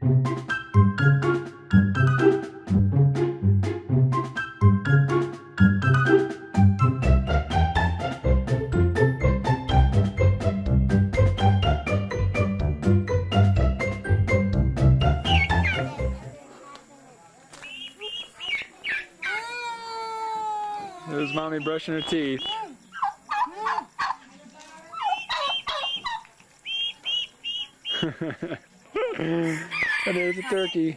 There's Mommy brushing her teeth. And there's a turkey.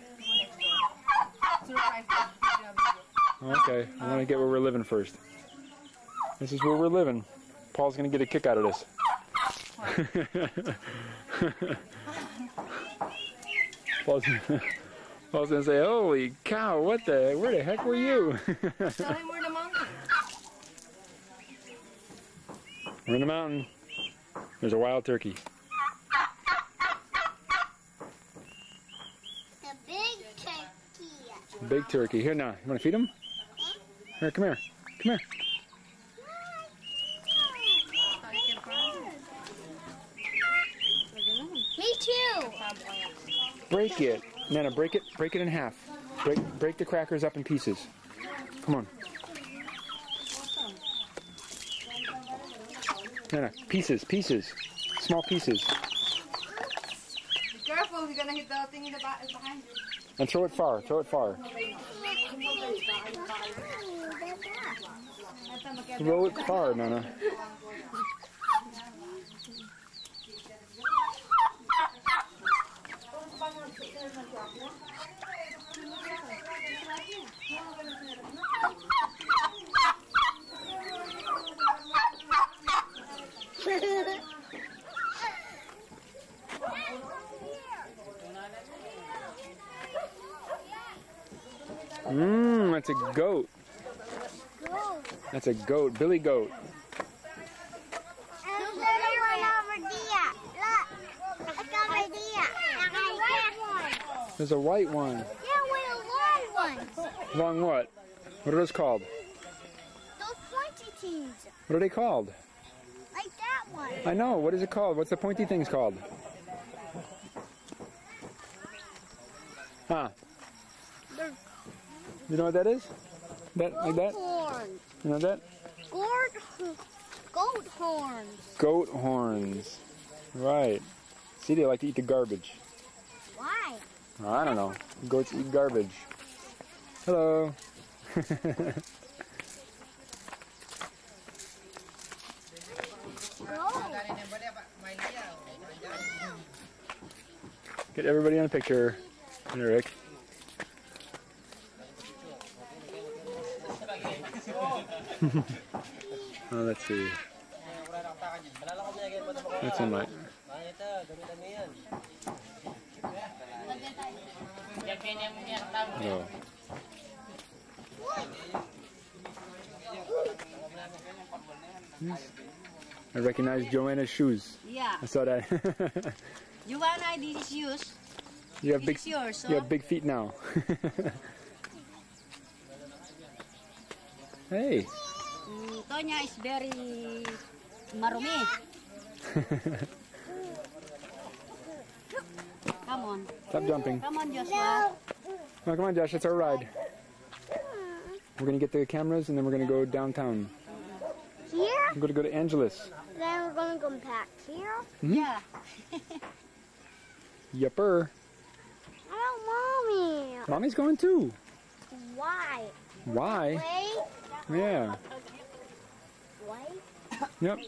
Okay, I want to get where we're living first. This is where we're living. Paul's going to get a kick out of this. Paul's going to say, holy cow, where the heck were you? Tell him we're the mountain. We're in the mountain. There's a wild turkey. The big turkey. Big turkey. Here now. You want to feed him? Here, come here. Come here. Me too. Break it. Nana, break it in half. Break the crackers up in pieces. Come on. Nana, pieces. Small pieces. Be careful, you're gonna hit the thing in the back behind you. And throw it far. Throw it far. Throw it far, Nana. That's a goat. That's a goat, Billy goat. There's a white one. Yeah, with a long one. Long what? What are those called? Those pointy teeth. What are they called? Like that one. I know. What is it called? What's the pointy things called? Huh? You know what that is? That like that? Horns. You know that? Goat horns. Goat horns. Right. See, they like to eat the garbage. Why? Oh, I don't know. Goats eat garbage. Hello. Get everybody on a picture. And Rick. Oh, let's see. That's in my. Oh. I recognize Joanna's shoes. Yeah. I saw that. Joanna, this is yours. You have This big. is yours, You have big feet now. Hey. Tonya is very marumi. Come on. Stop jumping. Come on, Joshua. No, come on, Josh. It's our ride. We're gonna get the cameras and then we're gonna go downtown. Here? We're gonna go to Angeles. Then we're gonna go back here. Mm-hmm. Yeah. Yupper. Oh, mommy. Mommy's going too. Why? Why? Wait. Yeah. Wait. Yep.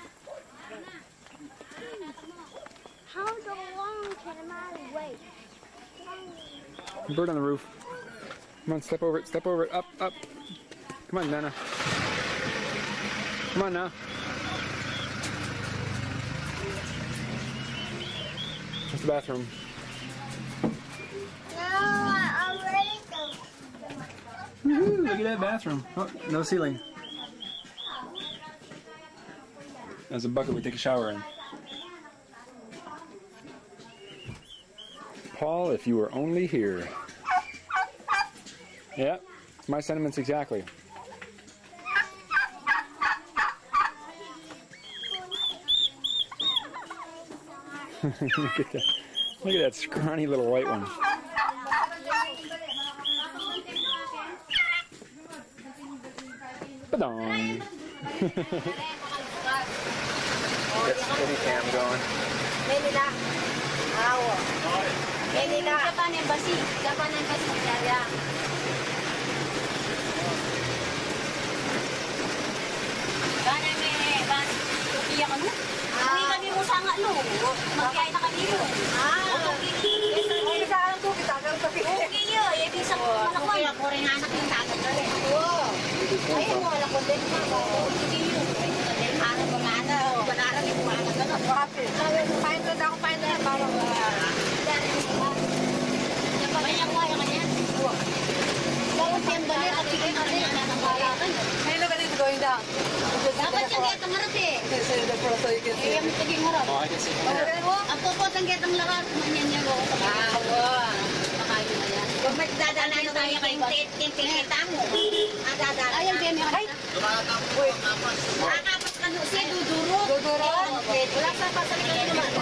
How long can a man wait? Bird on the roof. Come on, step over it. Step over it. Up, up. Come on, Nana. Come on now. That's the bathroom. No, I'm ready to. Woohoo, look at that bathroom. Oh, no ceiling. There's a bucket we take a shower in. Paul, if you were only here. Yeah, my sentiments exactly. Look at that. Look at that scrawny little white one. Ba-dong. Got steady cam going. Manila. Manila. Japan Embassy. Japan Embassy. Yeah. Gana may ban. Tukiya ka mo? Hindi kami mo sa nga no. Magkaya na kami yun. Hindi ka alam to. Kita ka to. Okay yun. Ibig sa malakon. Okay ako rin anak yung tatag ka rin. Ayun mo. Malakon din na. Hindi yun. Ano mga anak. Banaran yung mga anak ka na. Bakit? Pahin doon ako. Pahin doon. Parang. Banyak mo yung kanya. Bawang tembali at bigay na rin. Hey, look at it going down. Dapat yung getong harap eh. Eh, yung taging harap. Oh, I can see. Ang pupot ang getong lakas. Manyan niya ko. Makayo na yan. Kung may dadaanan tayo kayong tintikita mo. Ayaw din yung harap. Nakakapas ka doon siya. Dudurot. Dudurot? Wala sa pasalita niya naman.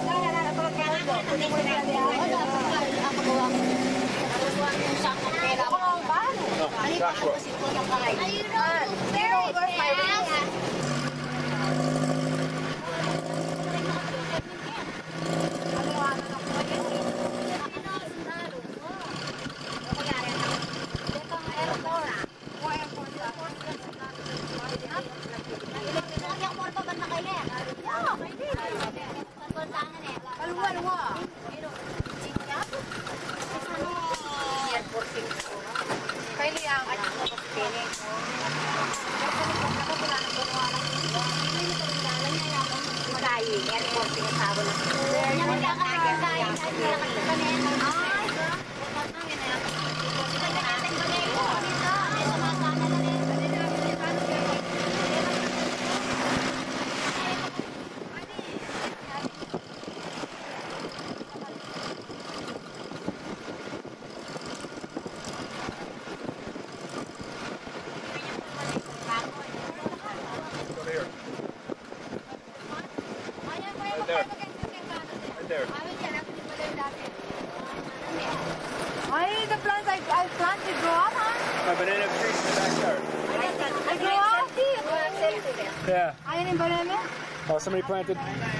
My banana trees in the backyard. I grow up? Yeah. Ayan yung banana? Oh, somebody planted.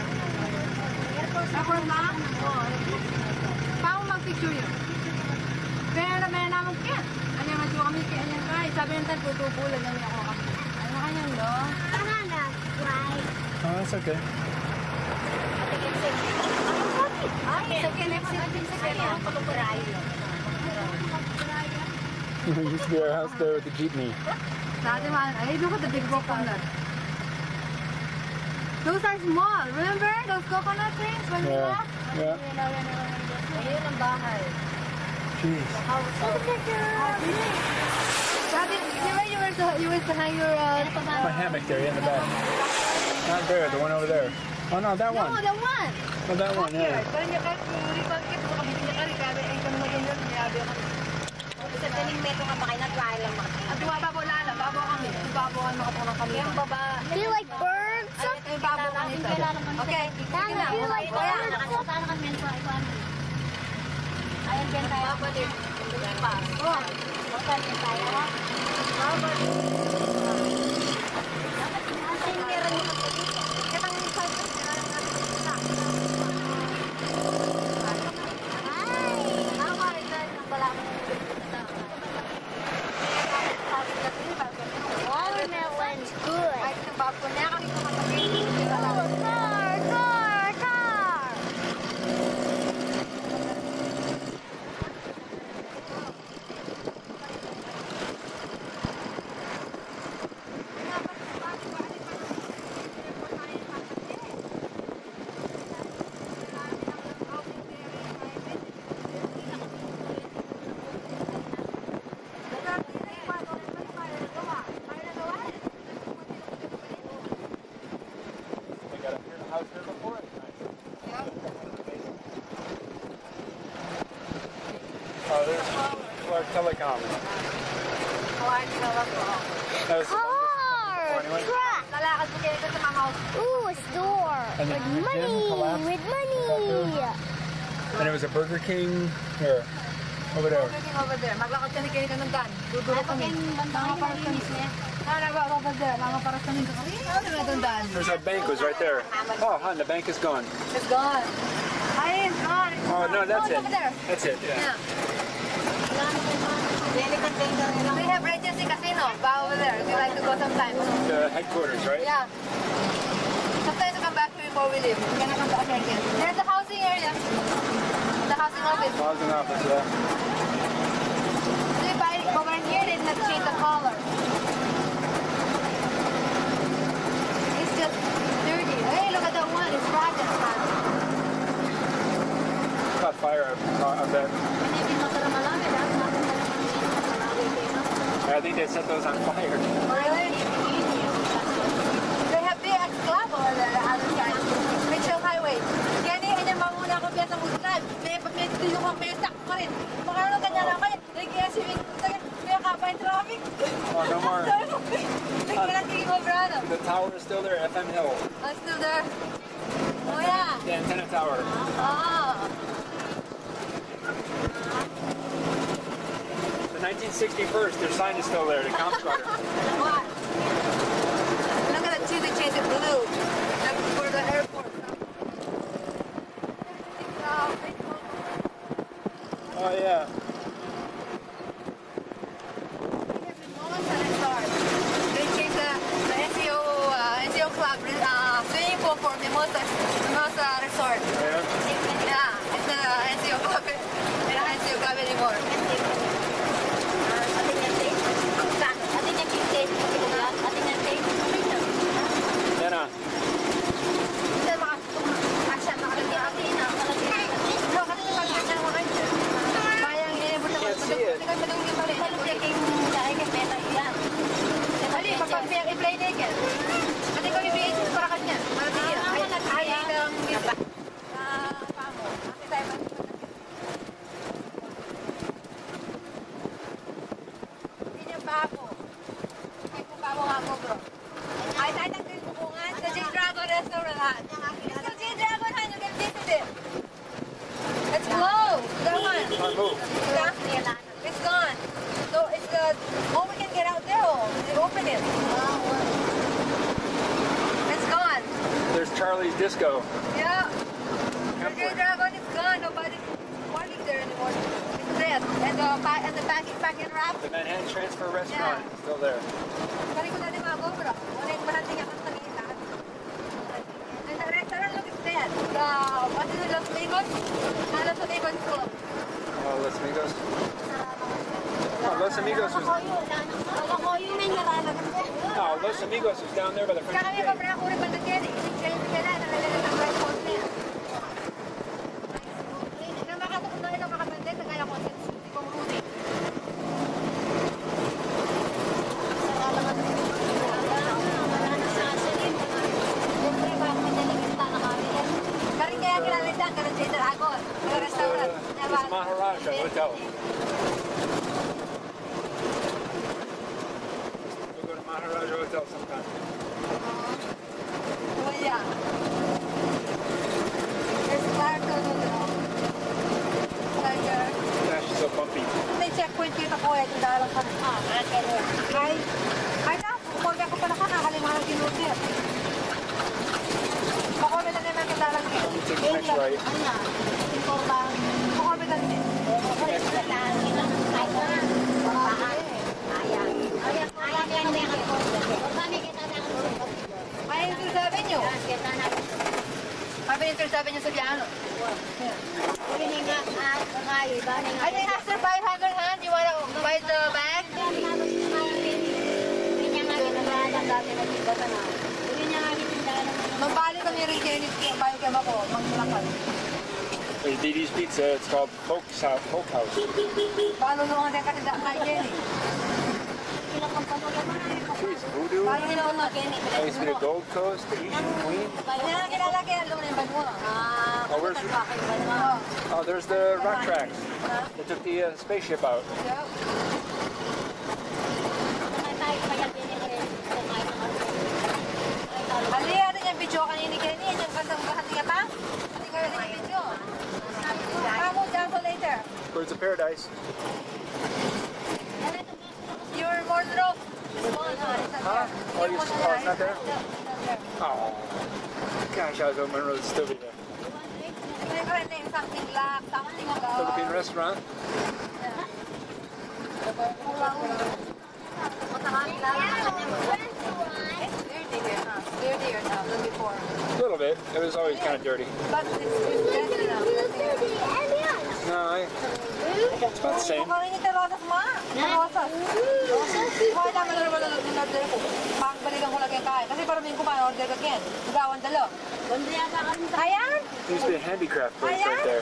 Ako na? Paano mag-picture yun? Kaya naman naman kaya. Ano nga siya kami kaya niya kaya. Sabi ng tayo, tutubulan na niya ako. Ano kanyang lo? Oh, that's okay. It used to be our house there with the jeepney. Dati man, ay, look at the big coconut. Those are small. Remember those coconut trees when we left? Yeah. Ayun ang bahay. Jeez. Dati, you were to hang your... My hammock there, in the back. Not there, the one over there. Oh no, that one. No, the one. Oh, that one, yeah. Parang niya kahit muli pa kita makabit niya kari kari ay kami maganyan niyabi kami. Sa taning meto nga ba kayo na-try lang makakita? At babo lala, babo kami. Babo kami makapunang kami. Yung baba. Do you like birds? Ay, yung babo kami ito. Okay, sige na. Do you like birds? Nakasasana kami sa iwan. Ayan din tayo. Babo din. Oh. Bakit din tayo? Babo din. Dapat yung meron yung dito. Kitang inside ko. Watermelon's good. Oh, car, car, car. Oh, there's Clark Telecom. That was Car, truck. Ooh, a store. And With the gym money, collapsed? with money. And it was a Burger King here. Over there. Burger King over there. Maglakad ka ni Kenny ka ng dan. Duduro kami. Mga paras kami. Over there. Mga paras kami. Ano na itong dan? There's our bank was right there. Oh, hon, the bank is gone. It's gone. Ay, it's gone. Oh, no, that's it. Over there. That's it, yeah. We have Regency Casino over there. We like to go sometimes. The headquarters, right? Yeah. Sometimes we come back here before we leave. We can come back again. There's the housing area. The housing office. Housing office, yeah. So you buy over here, they have to change the color. It's just dirty. Hey, look at that one. It's rotten. Caught fire, I bet. I think they set those on fire. Really? They have big club over there, the other side. Mitchell Highway. Kenny, and yung mamuna ko biya sa Muslim. May dito yung may stuck pa rin. Makano kanya na kayo. Nag-iasibig. May kapa yung traffic. Oh, no more. Nag-iasibig mo, brother. The tower is still there, FM Hill. Oh, it's still there. Oh, yeah. The antenna tower. Ah. The 1961st, their sign is still there, the Camp Squadron. What? Look at the two, they changed it blue. Like for the airport. Oh, yeah. They changed the NCO club swimming pool for Mimosa Resort. Yeah. Yeah, it's the NCO club. It's not NCO club anymore. Then, i-play naked. Pati ko i-play para kanya. Ay, ang pamo. Hindi niya pamo. Hindi po pamo nga mo, bro. Ay, nagtagpil mo ko nga sa J-Dragon restaurant. It's the J-Dragon, han. You can visit it. It's closed. That one. Yeah? It's gone. So it's the... Oh, we can get out there. Oh, they open it. It's gone. there's Charlie's Disco. Yeah. The J-Dragon is gone. Nobody's working there anymore. It's dead. And the pack and wrap. The Manhattan Transfer Restaurant is still there. Balik ko na ni mga gobra. Wala yung mahating ang kanina. And the restaurant, look, it's dead. What is it, Los Amigos? Los Amigos Club. Oh, Los Amigos. Oh, Los Amigos was... No, Los Amigos was down there by the French Kaya kami Gate. pa uri pa na Kenny. Change ka na, nalalagay ng right post na yan. Nang makatukot na ito makabante, kaya ko hindi ko mabuti. Karing kaya kilalitan, karang J Dragon. Yung restaurant. It's Maharaja Hotel. We'll go to Maharaja Hotel sometime. Oh, yeah. There's Clarkson over there. Tiger. Gosh, it's so bumpy. May checkpoint kita ko eh. Dalang ka. Ay na. Kukorbe ako pala ka. Nakalimutan ng kinutin. Kukorbe na naman ang dalang ka. You take the next right. Kukorbe na naman. Ay, yung sabi nyo. Sabi yung sabi nyo sa piano. I think after 500 hand, you wanna buy the bag? Magbalik kami rin kayo nito, bayo kayo ako, maglalakad. Didi's Pizza, it's called Folk House. Paano naman din kasi kay Jenny? She's Voodoo. Paano ginawa na? I used to be the Gold Coast, the Asian Queen. Kilala kaya alam na yung banwa. Oh, where's... Oh, there's the rock tracks. They took the spaceship out. Halika natin yung video kanina Kenny. Yung kasang bahati nga pa. Halika natin yung video. Birds of Paradise. Your wardrobe is gone, huh? It's not Huh? there. Oh, it's not there? No, it's not there. Oh. Gosh, I was hoping it would still be there. Favorite name, something black, something Philippine restaurant. It's dirty here, huh? Dirtier now than before. A little bit. It was always kind of dirty. But it's dirty now. No, it's about the same. Mukhang ini Rosas ma. Rosas. Wala naman na wala order ko. Pagbalikan ko lang yung kain. Kasi parang yung kumain order ka kin. Gawan dalo. Ayan. There used to be a handicraft place right there.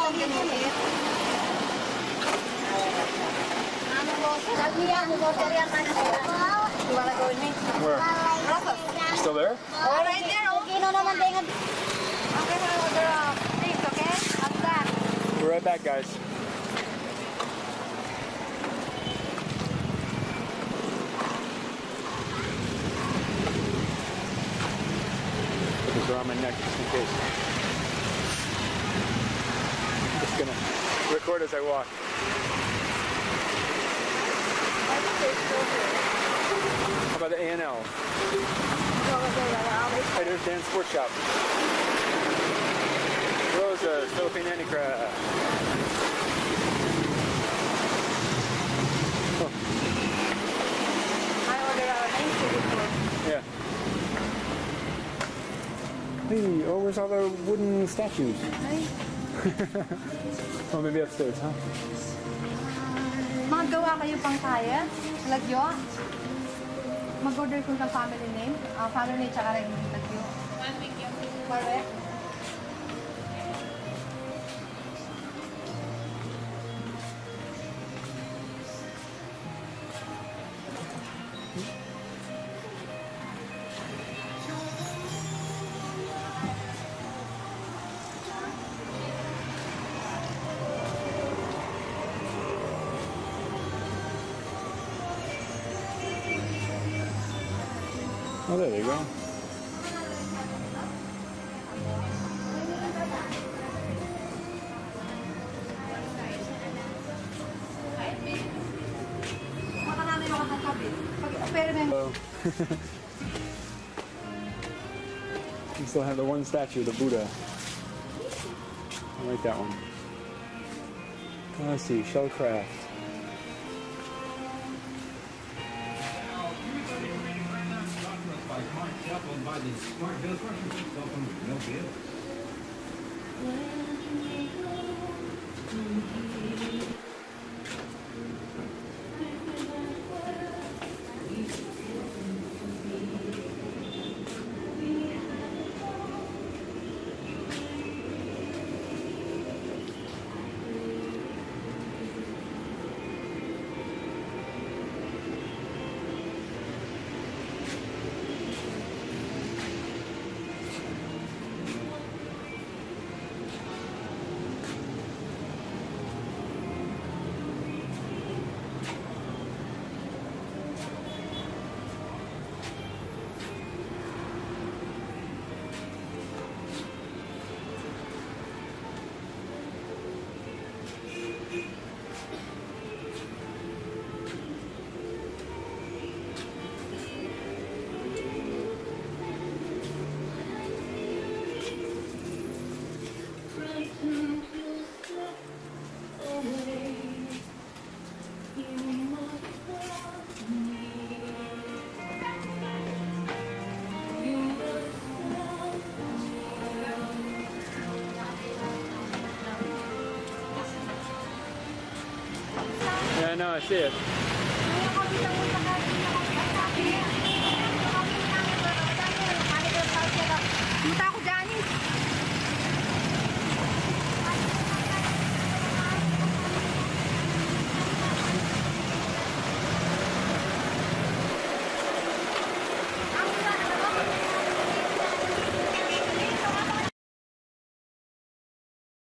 You wanna go with me? Where? Rosas. You still there? Oh, right there. Okay, no naman din. Okay, I'll order drinks, okay? I'll be back. We're right back, guys. Put this around my neck just in case. I'm just gonna record as I walk. How about the A&L? Hey, there's Dan's Sports Shop. Rosas Philippines Handicraft. I ordered our name before. Yeah. Hey, oh, where's all the wooden statues? Oh, maybe upstairs, huh? Magawa kayo pang kaya? Lagyo? Mag-order ko ng family name. Family name tsaka rin lagyo. Correct? Oh, there you go. Baka namin yung kakatabi. Pag-experiment. You still have the one statue, the Buddha. I like that one. Let's see, Shellcraft. Yeah, no, I see it.